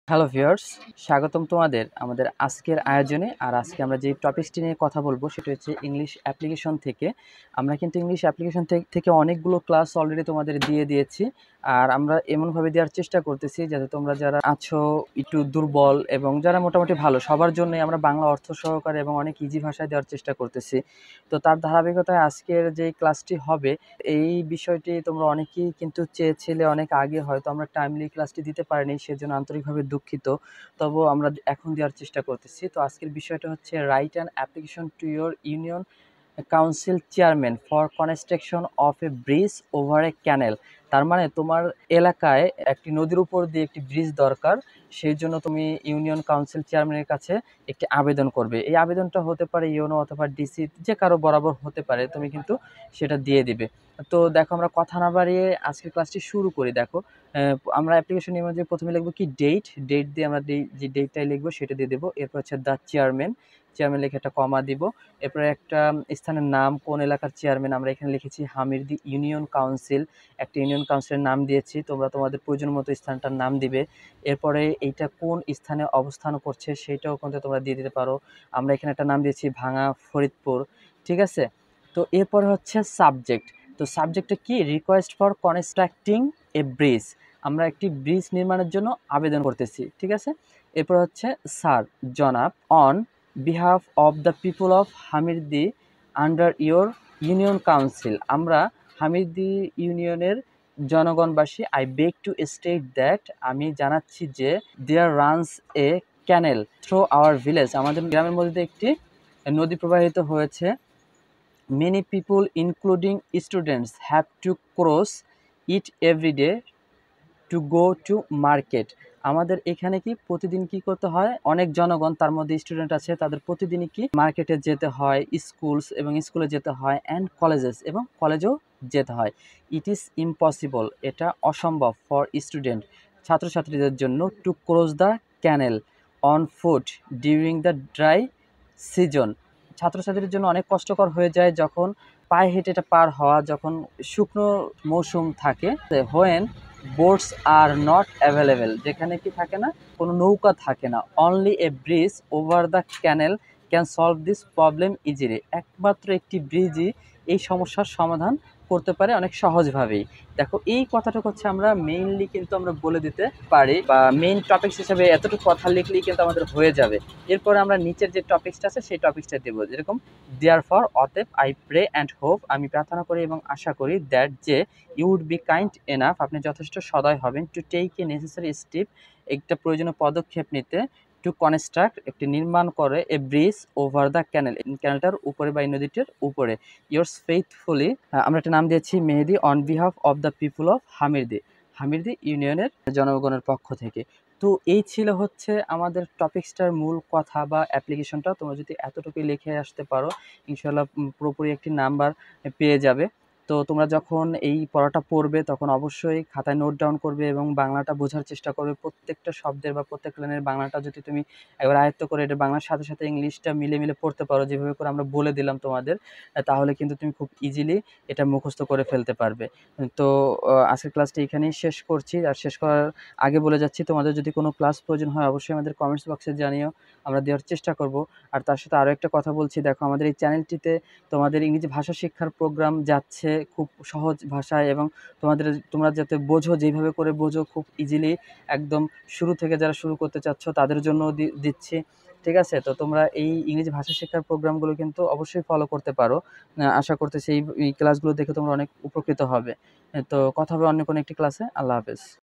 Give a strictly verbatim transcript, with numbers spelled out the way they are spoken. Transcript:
Hello viewers, স্বাগতম তোমাদের আমাদের আজকের আয়োজনে। আর আজকে আমরা যে টপিকসটি নিয়ে কথা বলবো সেটা হচ্ছে ইংলিশ অ্যাপ্লিকেশন থেকে। আমরা কিন্তু ইংলিশ অ্যাপ্লিকেশন থেকে অনেকগুলো ক্লাস অলরেডি তোমাদের দিয়ে দিয়েছি, আর আমরা এমনভাবে দেওয়ার চেষ্টা করতেছি যাতে তোমরা যারা আছো একটু দুর্বল এবং যারা মোটামুটি ভালো, সবার জন্যই আমরা বাংলা অর্থ সহকারে এবং অনেক ইজি ভাষায় দেওয়ার চেষ্টা করতেছি। তো তার ধারাবাহিকতায় আজকের যে ক্লাসটি হবে, এই বিষয়টি তোমরা অনেকেই কিন্তু চেয়েছিলে অনেক আগে, হয়তো আমরা টাইমলি ক্লাসটি দিতে পারিনি, সেজন্য আন্তরিকভাবে দুঃখিত। তবুও আমরা এখন দেওয়ার চেষ্টা করতেছি। তো আজকের বিষয়টা হচ্ছে write an application to your union council chairman for construction of a bridge over a canal. তার মানে তোমার এলাকায় একটি নদীর উপর দিয়ে একটি ব্রিজ দরকার, সেই জন্য তুমি ইউনিয়ন কাউন্সিল চেয়ারম্যানের কাছে একটি আবেদন করবে। এই আবেদনটা হতে পারে ইউনো অথবা ডিসি, যে কারো বরাবর হতে পারে, তুমি কিন্তু সেটা দিয়ে দিবে। তো দেখো, আমরা কথা না বাড়িয়ে আজকের ক্লাসটি শুরু করি। দেখো, আমরা অ্যাপ্লিকেশন অনুযায়ী প্রথমে লিখবো কি ডেট, ডেট দিয়ে আমরা যে ডেটটাই লিখবো সেটা দিয়ে দেবো। এরপর হচ্ছে দ্য চেয়ারম্যান, চেয়ারম্যান লিখে একটা কমা দিব। এরপরে একটা স্থানের নাম, কোন এলাকার চেয়ারম্যান, আমরা এখানে লিখেছি হামিরদি ইউনিয়ন কাউন্সিল, একটা ইউনিয়ন কাউন্সিলের নাম দিয়েছি। তোমরা তোমাদের প্রয়োজন মতো স্থানটার নাম দিবে। এরপরে এইটা কোন স্থানে অবস্থান করছে সেটাও কিন্তু তোমরা দিয়ে দিতে পারো। আমরা এখানে একটা নাম দিয়েছি ভাঙা ফরিদপুর, ঠিক আছে। তো এরপরে হচ্ছে সাবজেক্ট। তো সাবজেক্টটা কি? Request for constructing a bridge, আমরা একটি ব্রিজ নির্মাণের জন্য আবেদন করতেছি, ঠিক আছে। এরপর হচ্ছে স্যার, জনাব, on behalf of the people of Hamirdi under your union council, আমরা হামিরদি ইউনিয়নের জনগণবাসী, I beg to state that, আমি জানাচ্ছি যে there runs a canal through our village, আমাদের গ্রামের মধ্যে একটি নদী প্রবাহিত হয়েছে। Many people including students have to cross it every day to go to market, আমাদের এখানে কি প্রতিদিন কি করতে হয়, অনেক জনগণ তার মধ্যে স্টুডেন্ট আছে, তাদের প্রতিদিনই কি মার্কেটে যেতে হয়, স্কুলস এবং স্কুলে যেতে হয়, অ্যান্ড কলেজেস এবং কলেজেও যেতে হয়। ইট ইজ ইম্পসিবল, এটা অসম্ভব, ফর স্টুডেন্ট, ছাত্রছাত্রীদের জন্য, to cross the canal on foot during the dry season, ছাত্রছাত্রীদের জন্য অনেক কষ্টকর হয়ে যায় যখন পায়ে হেঁটে এটা পার হওয়া, যখন শুকনো মৌসুম থাকে। When boats are not available, যেখানে কি থাকে না, কোনো নৌকা থাকে না। Only a bridge over the canal can solve this problem easily, একমাত্র একটি ব্রিজই এই সমস্যার সমাধান করতে পারে অনেক সহজভাবেই। দেখো, এই কথাটা হচ্ছে আমরা মেইনলি কিন্তু আমরা বলে দিতে পারি, বা মেইন টপিকস হিসেবে এতটুকু কথা লিখলেই কিন্তু আমাদের হয়ে যাবে। এরপরে আমরা নিচের যে টপিকসটা আছে সেই টপিকসটা দেবো, যেরকম দেয়ার ফর, অতএব, আই প্রে অ্যান্ড হোপ, আমি প্রার্থনা করি এবং আশা করি, দ্যাট, যে, you would be kind enough, আপনি যথেষ্ট সদয় হবেন, to take a necessary step, একটা প্রয়োজনীয় পদক্ষেপ নিতে, টু কনস্ট্রাক্ট, একটি নির্মাণ করে, a bridge over the canal, ক্যানেলটার উপরে বা এই নদীটির উপরে, ইয়োর্স ফেইথফুলি, আমরা একটা নাম দিয়েছি Mehedi, on behalf of the people of Hamirdi, Hamirdi ইউনিয়নের জনগণের পক্ষ থেকে। তো এই ছিল হচ্ছে আমাদের টপিক্সটার মূল কথা বা অ্যাপ্লিকেশনটা। তোমরা যদি এতটুকুই লিখে আসতে পারো, ইনশাল্লাহ পুরোপুরি একটি নাম্বার পেয়ে যাবে। তো তোমরা যখন এই পড়াটা পড়বে তখন অবশ্যই খাতায় নোট ডাউন করবে এবং বাংলাটা বোঝার চেষ্টা করবে। প্রত্যেকটা শব্দের বা প্রত্যেকটা লাইনের বাংলাটা যদি তুমি একবার আয়ত্ত করে এটা বাংলার সাথে সাথে ইংলিশটা মিলে মিলে পড়তে পারো, যেভাবে করে আমরা বলে দিলাম তোমাদের, তাহলে কিন্তু তুমি খুব ইজিলি এটা মুখস্থ করে ফেলতে পারবে। তো আজকের ক্লাসটা এখানেই শেষ করছি। আর শেষ করার আগে বলে যাচ্ছি, তোমাদের যদি কোনো ক্লাস প্রয়োজন হয় অবশ্যই আমাদের কমেন্টস বক্সে জানিও, আমরা দেওয়ার চেষ্টা করব। আর তার সাথে আরও একটা কথা বলছি, দেখো আমাদের এই চ্যানেলটিতে তোমাদের ইংরেজি ভাষা শিক্ষার প্রোগ্রাম যাচ্ছে খুব সহজ ভাষায়, এবং তোমাদের তোমরা যাতে বোঝো, যেভাবে করে বোঝো খুব ইজিলি, একদম শুরু থেকে যারা শুরু করতে চাচ্ছ তাদের জন্য দিচ্ছি, ঠিক আছে। তো তোমরা এই ইংরেজি ভাষা শিক্ষার প্রোগ্রামগুলো কিন্তু অবশ্যই ফলো করতে পারো। আশা করতেছি এই ক্লাসগুলো দেখে তোমরা অনেক উপকৃত হবে। তো কথা হবে অন্য কোনো একটি ক্লাসে। আল্লাহ হাফেজ।